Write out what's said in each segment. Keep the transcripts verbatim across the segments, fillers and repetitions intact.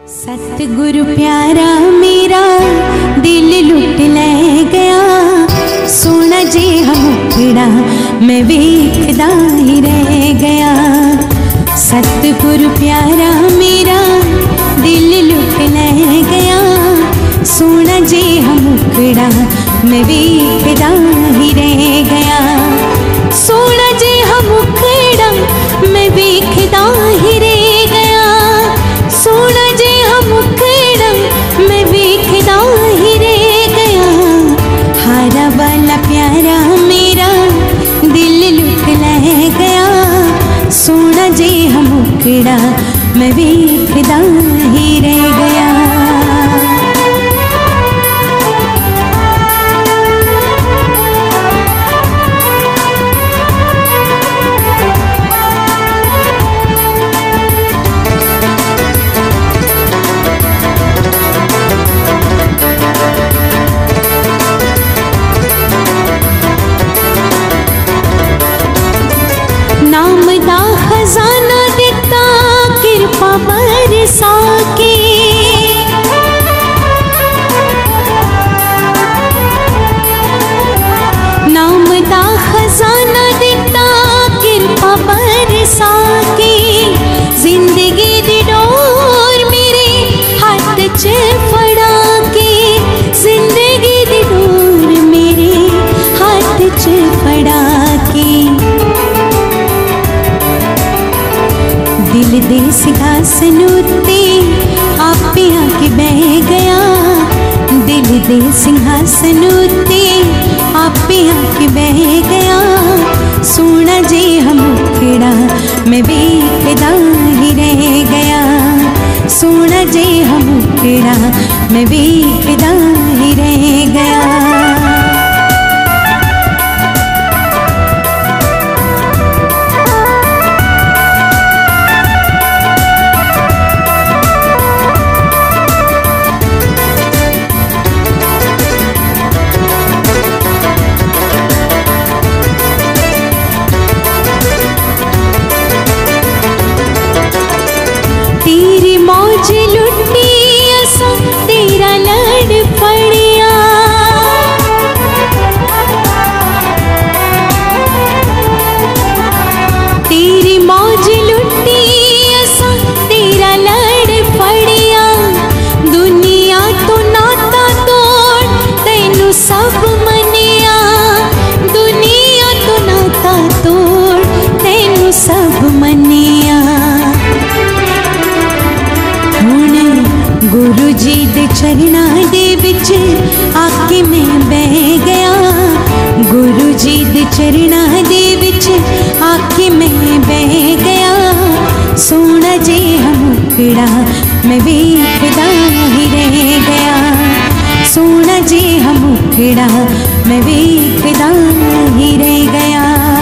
सतगुरु प्यारा मेरा दिल लुट ले गया, सोना जेहा मुखड़ा मैं वेखदा ही रह गया। सतगुरु प्यारा मेरा दिल लुट ले गया, सोना जेहा मुखड़ा मैं वेखदा ही रह गया। सोना जेहा मुखड़ा मैं वेखदा ही रह गया, सोना जेहा मुखड़ा मैं वेखदा ही रह गया। हारा वाला प्यारा मेरा दिल लुट ले गया, सोना जेहा मुखड़ा मैं वेखदा ही रह गया। नाम दा खजाना दिता कृपा बरसा के, नाम दा खजाना दिता कृपा बरसा के। जिंदगी दी डोर मेरे हाथ च फड़ा के, जिंदगी दी डोर मेरे हाथ च फड़ा के। दिल दे सिंहासन उत्ते आपे आके बह गया, दिल दे सिंहासन उत्ते आपे आके बह गया। सोना जेहा मुखड़ा मैं वेखदा ही रह गया, सोना जेहा मुखड़ा मैं वेखदा ही रह गया। तेरी मौज लुटी असा तेरा लड़ पड़िया, तेरी मौज लुटी असा तेरा लड़ पड़िया। दुनिया तो नाता तोड़ तैनू सब मनिया, दुनिया तो नाता तोड़ तैनू सब मनिया। गुरु जी दे चरणा दे विच आके मैं बह गया, गुरु जी दे चरणा दे विच आके मैं बह गया। सोना जेहा मुखड़ा मैं वेखदा ही रह गया, सोना जेहा मुखड़ा मैं वेखदा ही रह गया।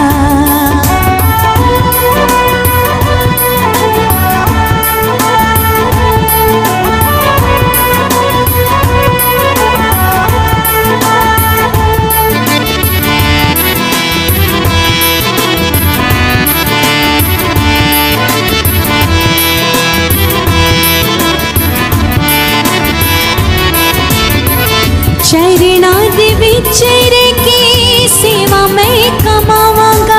चरणा दे विच रह के सेवा मैं कमावांगा,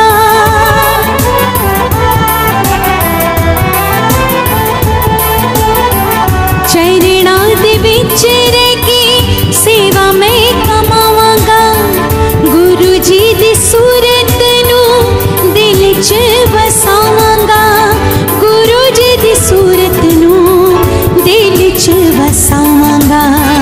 चरणा दे विच रह के सेवा मैं कमावांगा। गुरु जी दी सूरत नू दिल च वसावांगा, गुरु जी दी सूरत नू दिल च वसावांगा।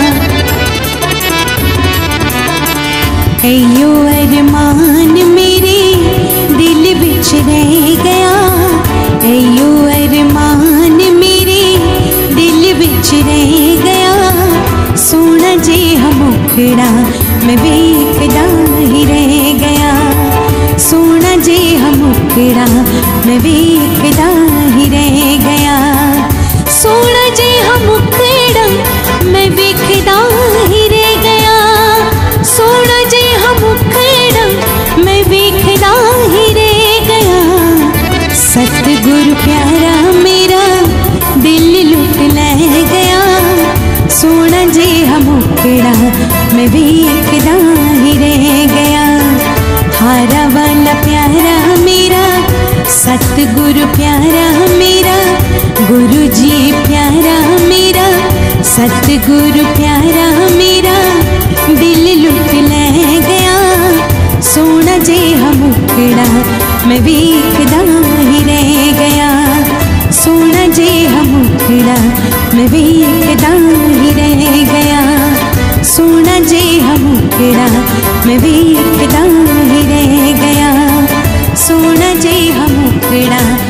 अयो अरमान मेरे दिल बिच रह गया, अयो अरमान मेरे दिल बिच रह गया। सोना जेहा मुखड़ा मैं वेखदा ही रह गया, सोना जेहा मुखड़ा मैं वेखदा ही रह गया। सोना जेहा मुखड़ा मैं वेखदा ही रह गया, सोना जेहा मुखड़ा मैं वेखदा ही रह गया। सतगुरु प्यारा मेरा दिल लुट ले गया, मैं भी एकदा ही रह गया। हारा वाला प्यारा मेरा सतगुरु प्यारा मेरा, गुरुजी प्यारा मेरा सतगुरु प्यारा मेरा, दिल लुट ले गया। सोना जेहा मुखड़ा मैं भी एकदा ही रह गया। सोना जेहा मुखड़ा मैं भी एकदा ही रह गया। सोना जेहा मुखड़ा मैं भी एकदा ही रह गया। सोना जेहा मुखड़ा